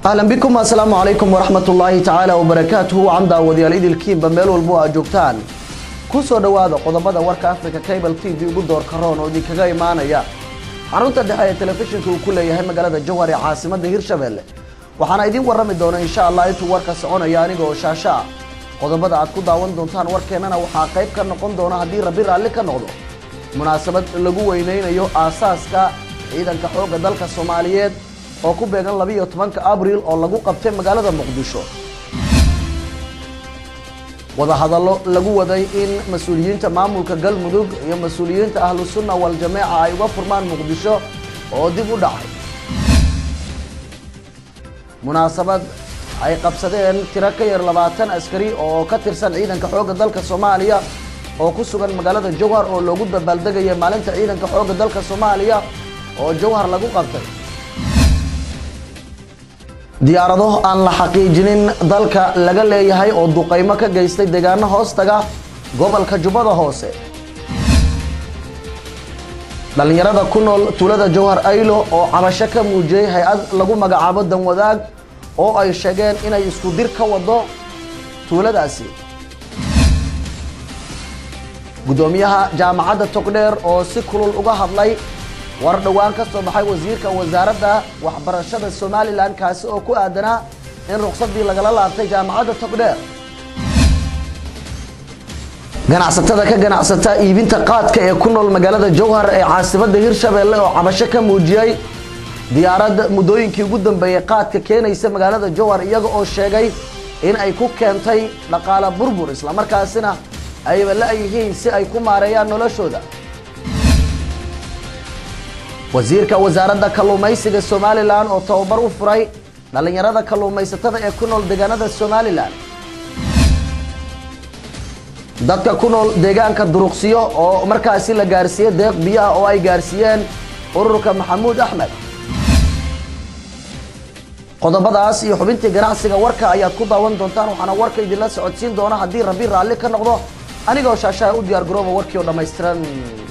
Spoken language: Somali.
أهلا بكم السلام عليكم ورحمة الله تعالى وبركاته وعمدا ودياليد الكيم بميل والبوء جوكتان كوسو دوادا قضبادا وركا أفريكا كيبل تي في وقدور كرون ودي كغاي مانا يا حرونتا دحايا تلفزيون كل يهي مقالة جوهري عاصمة دهير شبل وحانا ايدين ورمي دونا إن شاء الله ايتو وركا سعونا يانيغو شاشا قضبادا عدكو داوان دونتان وركينانا وحا قيب كان نقون دونا هدي ربي رالي كان نقضو مناسبة لغو وينين ايو آساسكا إذا كحوق دالك الصوماليات oo ku beegan 12 Abriil oo lagu qabtay magaalada Muqdisho wada hadallo lagu waday in mas'uuliyiinta maamulka galmudug iyo mas'uuliyiinta ahlus sunna wal jamaa ay uga furmaan Muqdisho oo dib u dhacay munaasabad ay qabsadeen tiro ka yar 20 askari oo ka tirsan ciidanka xoogga dalka Soomaaliya oo ku sugan magaalada Jowhar oo loogu dabaaldegay maalinta ciidanka xoogga dalka Soomaaliya oo Jowhar lagu qabtay diyaarado aan la xaqiijinin dalka laga leeyahay oo duqeymo ka geystay deegaano hoostaga gobolka Jubbada Hoose dhalinyarada ku nool tuulada Jowhar Aylo oo cabasho ka muujiyay hay'ad lagu magacaabo dan wadaag oo ay sheegeen inay isku dir ka wado tuuladaasi gudoomiyaha jaamacadda Togdheer oo si kulul uga hadlay war dhawaan ka soo baxay wasiirka wasaaradda waxbarashada Somaliland kaasi oo ku aadana in ruqsadii laga laabtay jaamacadda Togdheer ganacsatada ka ganacsata iibinta qaadka ee ku nool magaalada Jowhar ee caasimadda Hirshabelle oo cabasho ka muujiyay diyaaradda mudooyinkii ugu dambeeyay qaadka keenaysa magaalada Jowhar iyaga oo sheegay in ay ku keentay dhaqaale burbur isla markaasina ay la yihiin si ay ku maareeyaan noloshooda wasiirka wasaaradda kalluumaysiga Somaliland oo tababar u furay dhalinyarada kalluumaysatada ee ku nool deegaanada Somaliland dadka ku nool deegaanka Duruqsiyo oo markaasi la gaarsiiyay deeq biyaha oo ay gaarsiiyeen ururka Maxamuud Axmed qodobadaas iyo xubintii ganacsiga warka ayaad ku daawan doontaan waxaana warka idin la socodsiin doona hadii Rabbi raalli ka noqdo anigoo shaashada u diyaar garoobo warkii oo dhameystiran